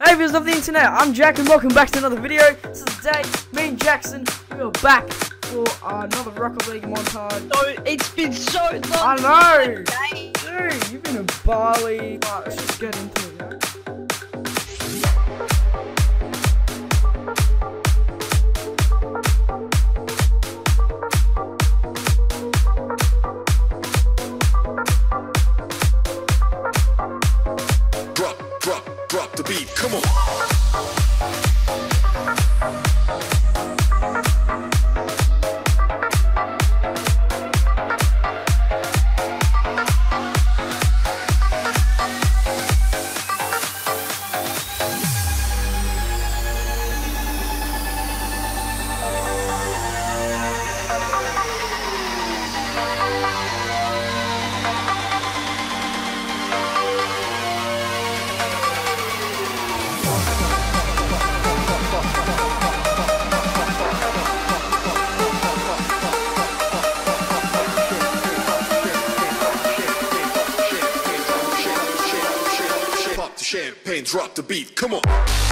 Hey viewers of the internet, I'm Jack and welcome back to another video. So today, me and Jackson, we are back for another Rocket League montage. So, it's been so long. I know! Dude, you've been in Bali. Alright, let's just get into it, yeah? Drop the beat, come on. Champagne, drop the beat, come on.